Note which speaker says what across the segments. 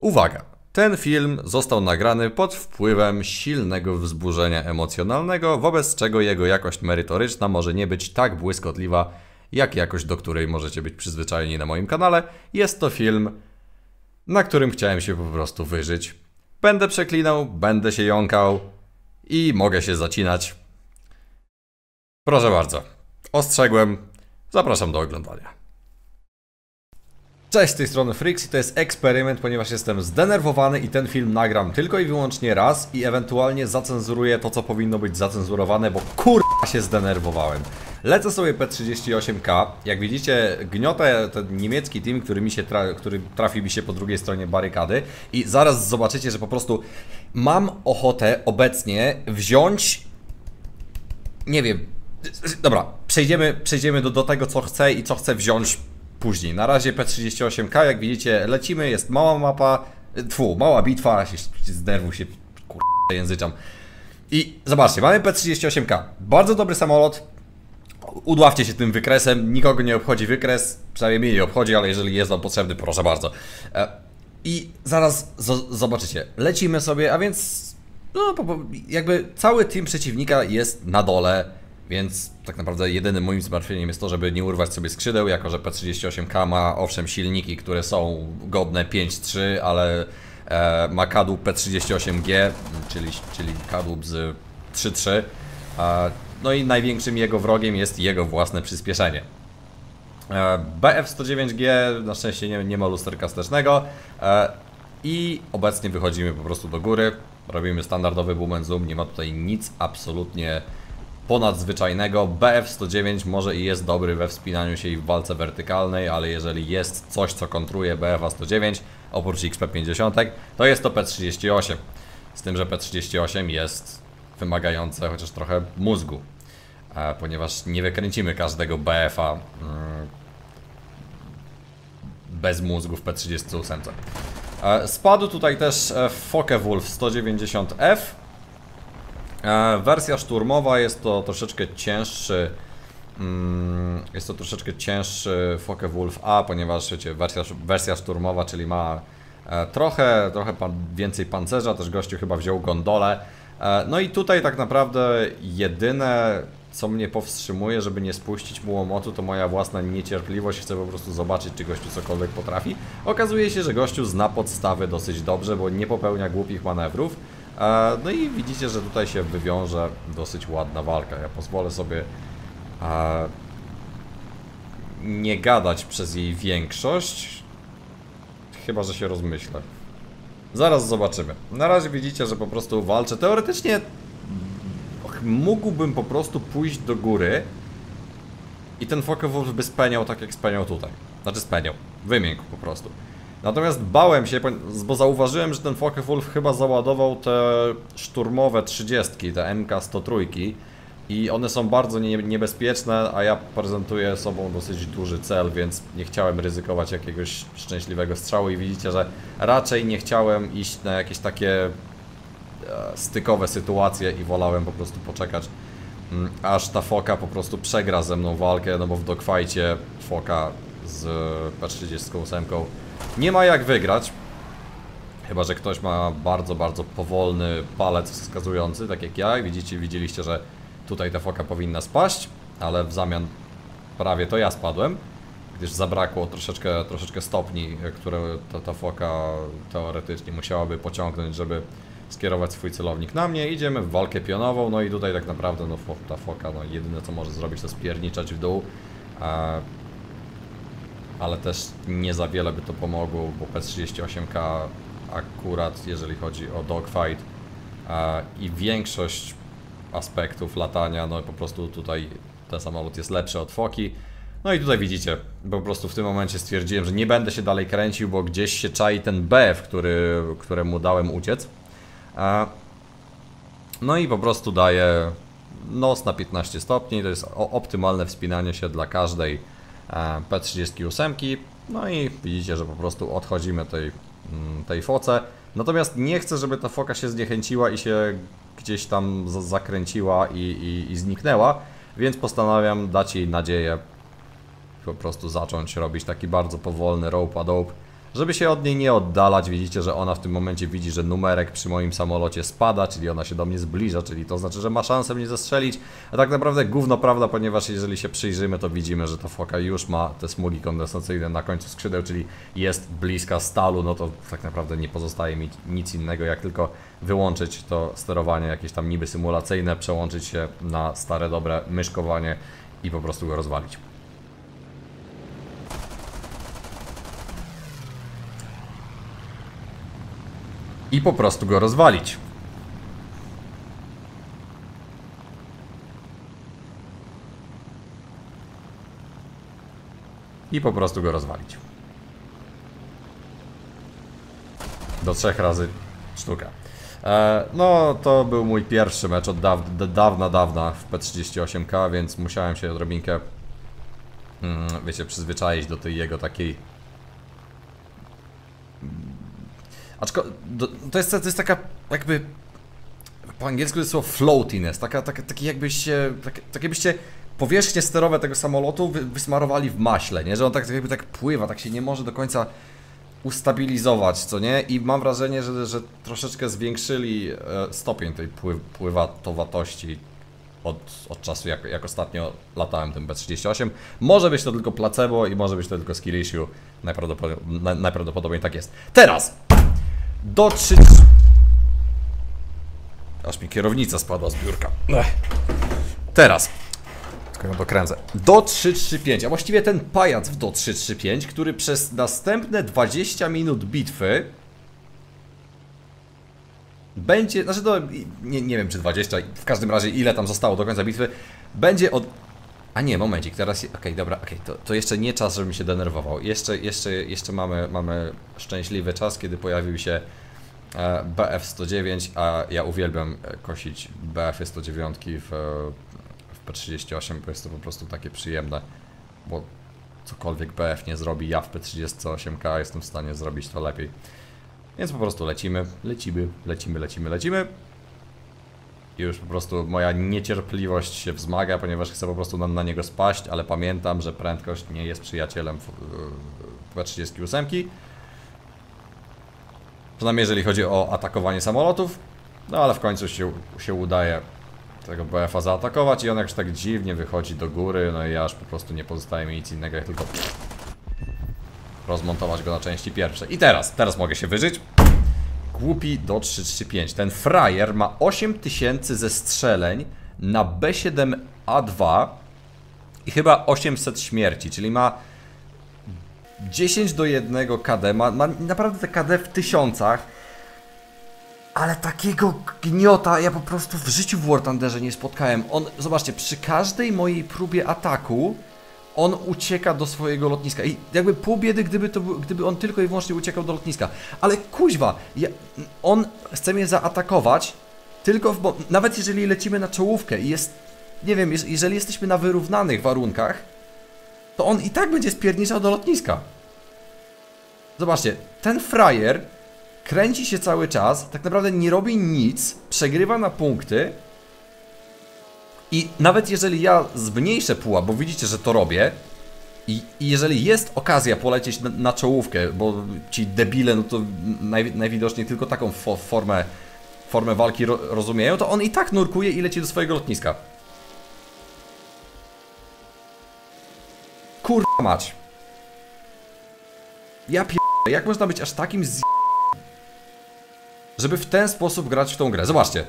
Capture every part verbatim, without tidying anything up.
Speaker 1: Uwaga! Ten film został nagrany pod wpływem silnego wzburzenia emocjonalnego, wobec czego jego jakość merytoryczna może nie być tak błyskotliwa, jak jakość, do której możecie być przyzwyczajeni na moim kanale. Jest to film, na którym chciałem się po prostu wyżyć. Będę przeklinał, będę się jąkał i mogę się zacinać. Proszę bardzo, ostrzegłem, zapraszam do oglądania. Cześć, z tej strony Frix i to jest eksperyment, ponieważ jestem zdenerwowany i ten film nagram tylko i wyłącznie raz i ewentualnie zacenzuruję to, co powinno być zacenzurowane, bo kurwa się zdenerwowałem. Lecę sobie P trzydzieści osiem K, jak widzicie gniotę ten niemiecki team, który, mi się tra który trafi mi się po drugiej stronie barykady i zaraz zobaczycie, że po prostu mam ochotę obecnie wziąć, nie wiem, dobra, przejdziemy, przejdziemy do, do tego, co chcę i co chcę wziąć później. Na razie P trzydzieści osiem K, jak widzicie, lecimy, jest mała mapa, tfu, mała bitwa, się zdenerwuj się, kurwa, języczam. I zobaczcie, mamy P trzydzieści osiem K, bardzo dobry samolot, udławcie się tym wykresem, nikogo nie obchodzi wykres, przynajmniej mnie nie obchodzi, ale jeżeli jest wam potrzebny, proszę bardzo. I zaraz zobaczycie, lecimy sobie, a więc no, jakby cały team przeciwnika jest na dole. Więc tak naprawdę jedynym moim zmartwieniem jest to, żeby nie urwać sobie skrzydeł, jako że P trzydzieści osiem K ma owszem silniki, które są godne pięć trzy, ale e, ma kadłub P trzydzieści osiem G, czyli, czyli kadłub z trzy trzy. E, no i największym jego wrogiem jest jego własne przyspieszenie. E, B F sto dziewięć G na szczęście nie, nie ma lusterka wstecznego e, i obecnie wychodzimy po prostu do góry, robimy standardowy boom and zoom, nie ma tutaj nic absolutnie ponadzwyczajnego. B F sto dziewięć może i jest dobry we wspinaniu się i w walce wertykalnej, ale jeżeli jest coś, co kontruje B F sto dziewięć, oprócz X P pięćdziesiąt, to jest to P trzydzieści osiem. Z tym, że P trzydzieści osiem jest wymagające chociaż trochę mózgu, ponieważ nie wykręcimy każdego B F a bez mózgu w P trzydzieści osiem. Spadł tutaj też Focke-Wulf sto dziewięćdziesiąt F. E, wersja szturmowa jest to troszeczkę cięższy mm, jest to troszeczkę cięższy Focke-Wulf A, ponieważ wiecie, wersja, wersja szturmowa, czyli ma e, trochę, trochę pan, więcej pancerza, też gościu chyba wziął gondolę. E, no i tutaj tak naprawdę jedyne, co mnie powstrzymuje, żeby nie spuścić mu łomotu, to moja własna niecierpliwość. Chcę po prostu zobaczyć, czy gościu cokolwiek potrafi. Okazuje się, że gościu zna podstawy dosyć dobrze, bo nie popełnia głupich manewrów. No i widzicie, że tutaj się wywiąże dosyć ładna walka. Ja pozwolę sobie nie gadać przez jej większość, chyba że się rozmyślę. Zaraz zobaczymy. Na razie widzicie, że po prostu walczę. Teoretycznie mógłbym po prostu pójść do góry i ten Focke-Wulf by speniał tak jak speniał tutaj. Znaczy speniał, wymiękł po prostu. Natomiast bałem się, bo zauważyłem, że ten Focke-Wulf chyba załadował te szturmowe trzydziestki, te M K sto trzy i one są bardzo nie, niebezpieczne, a ja prezentuję sobą dosyć duży cel, więc nie chciałem ryzykować jakiegoś szczęśliwego strzału i widzicie, że raczej nie chciałem iść na jakieś takie e, stykowe sytuacje i wolałem po prostu poczekać, m, aż ta foka po prostu przegra ze mną walkę, no bo w dogfajcie foka z P trzydzieści osiem nie ma jak wygrać, chyba że ktoś ma bardzo, bardzo powolny palec wskazujący, tak jak ja. Widzicie, widzieliście, że tutaj ta foka powinna spaść, ale w zamian prawie to ja spadłem, gdyż zabrakło troszeczkę, troszeczkę stopni, które ta, ta foka teoretycznie musiałaby pociągnąć, żeby skierować swój celownik na mnie. Idziemy w walkę pionową, no i tutaj tak naprawdę no, ta foka, no, jedyne co może zrobić, to spierniczać w dół. A ale też nie za wiele by to pomogło, bo P trzydzieści osiem K akurat jeżeli chodzi o dogfight a, i większość aspektów latania, no po prostu tutaj ten samolot jest lepszy od foki. No i tutaj widzicie, po prostu w tym momencie stwierdziłem, że nie będę się dalej kręcił, bo gdzieś się czai ten B F, który, któremu dałem uciec. A, no i po prostu daję nos na piętnaście stopni, to jest optymalne wspinanie się dla każdej P trzydzieści osiem. No i widzicie, że po prostu odchodzimy tej, tej foce. Natomiast nie chcę, żeby ta foka się zniechęciła i się gdzieś tam zakręciła i, i, i zniknęła, więc postanawiam dać jej nadzieję, po prostu zacząć robić taki bardzo powolny rope a dope żeby się od niej nie oddalać. Widzicie, że ona w tym momencie widzi, że numerek przy moim samolocie spada, czyli ona się do mnie zbliża, czyli to znaczy, że ma szansę mnie zestrzelić. A tak naprawdę gówno prawda, ponieważ jeżeli się przyjrzymy, to widzimy, że ta foka już ma te smugi kondensacyjne na końcu skrzydeł, czyli jest bliska stalu, no to tak naprawdę nie pozostaje mi nic innego, jak tylko wyłączyć to sterowanie jakieś tam niby symulacyjne, przełączyć się na stare dobre myszkowanie i po prostu go rozwalić. I po prostu go rozwalić. I po prostu go rozwalić. Do trzech razy sztuka. E, no, to był mój pierwszy mecz od daw dawna, dawna w P trzydzieści osiem K, więc musiałem się odrobinkę, mm, wiecie, przyzwyczaić do tej jego takiej... Aczko, do, to, jest, to jest taka jakby... Po angielsku jest słowo floatiness, taka, taka, taki jakbyście, tak, tak jakbyście powierzchnie sterowe tego samolotu wy, wysmarowali w maśle, nie? Że on tak jakby tak pływa, tak się nie może do końca ustabilizować, co nie? I mam wrażenie, że, że troszeczkę zwiększyli e, stopień tej pły, pływatowatości od, od czasu, jak, jak ostatnio latałem tym P trzydzieści osiem. Może być to tylko placebo i może być to tylko skill issue. Najprawdopodobniej, na, najprawdopodobniej tak jest. Teraz! Do trzy... Aż mi kierownica spadła z biurka. Ech. Teraz. Tylko ją dokręcę. Do trzy trzy pięć, a właściwie ten pajac w do trzy trzy pięć, który przez następne dwadzieścia minut bitwy będzie, znaczy to nie, nie wiem czy dwadzieścia, w każdym razie ile tam zostało do końca bitwy, będzie od... A nie, momencik, teraz... Okej, okay, dobra, okej, okay, to, to jeszcze nie czas, żebym się denerwował. Jeszcze, jeszcze, jeszcze mamy, mamy szczęśliwy czas, kiedy pojawił się B F sto dziewięć, a ja uwielbiam kosić B F sto dziewięć w, w P trzydzieści osiem, bo jest to po prostu takie przyjemne, bo cokolwiek B F nie zrobi, ja w P trzydzieści osiem K jestem w stanie zrobić to lepiej. Więc po prostu lecimy, lecimy, lecimy, lecimy, lecimy. I już po prostu moja niecierpliwość się wzmaga, ponieważ chcę po prostu na, na niego spaść, ale pamiętam, że prędkość nie jest przyjacielem w, w P trzydzieści osiem. Przynajmniej jeżeli chodzi o atakowanie samolotów. No ale w końcu się, się udaje tego B F a zaatakować i on jakoś tak dziwnie wychodzi do góry, no i aż po prostu nie pozostaje mi nic innego jak tylko rozmontować go na części pierwsze. I teraz, teraz mogę się wyżyć. Głupi do trzy trzy pięć. Ten frajer ma osiem tysięcy zestrzeleń na B siedem A dwa i chyba osiemset śmierci, czyli ma dziesięć do jednego K D, ma, ma naprawdę te K D w tysiącach, ale takiego gniota ja po prostu w życiu w War Thunderze nie spotkałem. On, zobaczcie, przy każdej mojej próbie ataku on ucieka do swojego lotniska i jakby pół biedy, gdyby, to, gdyby on tylko i wyłącznie uciekał do lotniska. Ale kuźwa, ja, on chce mnie zaatakować tylko w, bo nawet jeżeli lecimy na czołówkę i jest, nie wiem, jeżeli jesteśmy na wyrównanych warunkach, to on i tak będzie spierniczał do lotniska. Zobaczcie, ten frajer kręci się cały czas, tak naprawdę nie robi nic, przegrywa na punkty. I nawet jeżeli ja zmniejszę pułap, bo widzicie, że to robię, i, i jeżeli jest okazja polecieć na, na czołówkę, bo ci debile, no to naj, najwidoczniej tylko taką fo, formę, formę walki ro, rozumieją, to on i tak nurkuje i leci do swojego lotniska. Kurwa mać. Ja pier... Jak można być aż takim z... żeby w ten sposób grać w tą grę? Zobaczcie.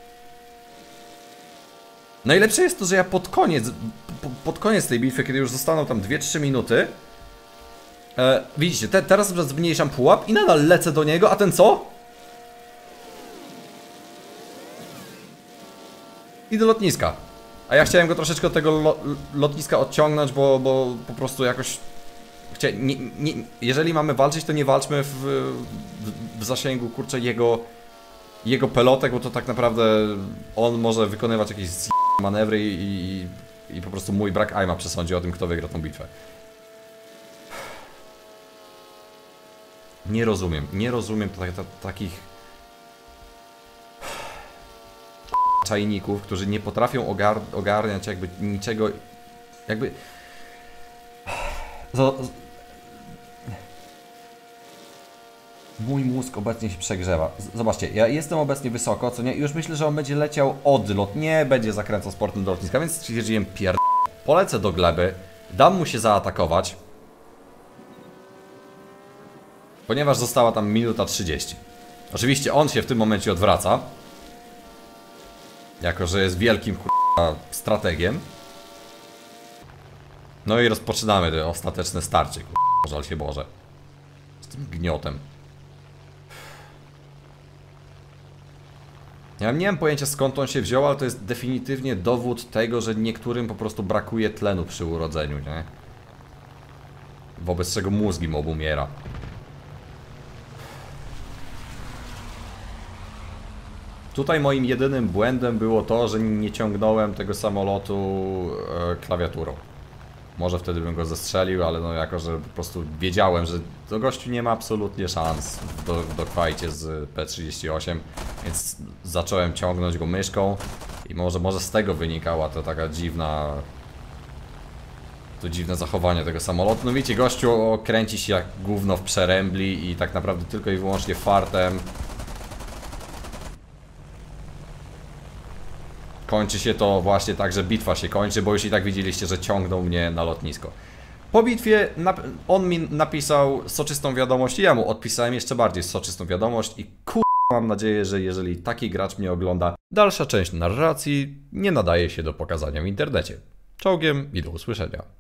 Speaker 1: Najlepsze jest to, że ja pod koniec, pod koniec tej bitwy, kiedy już zostaną tam dwie trzy minuty, e, widzicie, te, teraz na przykład zmniejszam pułap i nadal lecę do niego, a ten co? I do lotniska. A ja chciałem go troszeczkę od tego lo, lotniska odciągnąć, bo, bo po prostu jakoś... Chcia, nie, nie, jeżeli mamy walczyć, to nie walczmy w, w, w zasięgu, kurczę, jego, jego pelotek, bo to tak naprawdę on może wykonywać jakieś manewry i, i, i po prostu mój brak aima przesądzi o tym, kto wygra tą bitwę. Nie rozumiem, nie rozumiem tak, tak, takich czajników, którzy nie potrafią ogar ogarniać jakby niczego, jakby... Mój mózg obecnie się przegrzewa. Z- Zobaczcie, ja jestem obecnie wysoko, co nie? I już myślę, że on będzie leciał odlot, nie będzie zakręcał sportem do lotniska, więc stwierdziłem pier... Polecę do gleby, dam mu się zaatakować, ponieważ została tam minuta trzydzieści. Oczywiście on się w tym momencie odwraca, jako że jest wielkim k***a strategiem. No i rozpoczynamy to ostateczne starcie, k***a, żal się Boże. Z tym gniotem. Ja nie mam pojęcia skąd on się wziął, ale to jest definitywnie dowód tego, że niektórym po prostu brakuje tlenu przy urodzeniu, nie? Wobec czego mózg im obumiera. Tutaj moim jedynym błędem było to, że nie ciągnąłem tego samolotu e, klawiaturą. Może wtedy bym go zestrzelił, ale no jako, że po prostu wiedziałem, że do gościu nie ma absolutnie szans w, do, w dogfightie z P trzydzieści osiem, więc zacząłem ciągnąć go myszką i może, może z tego wynikała to taka dziwna... To dziwne zachowanie tego samolotu. No wiecie, gościu kręci się jak gówno w przerębli i tak naprawdę tylko i wyłącznie fartem kończy się to właśnie tak, że bitwa się kończy, bo już i tak widzieliście, że ciągnął mnie na lotnisko. Po bitwie on mi napisał soczystą wiadomość i ja mu odpisałem jeszcze bardziej soczystą wiadomość i kur... mam nadzieję, że jeżeli taki gracz mnie ogląda, dalsza część narracji nie nadaje się do pokazania w internecie. Czołgiem i do usłyszenia.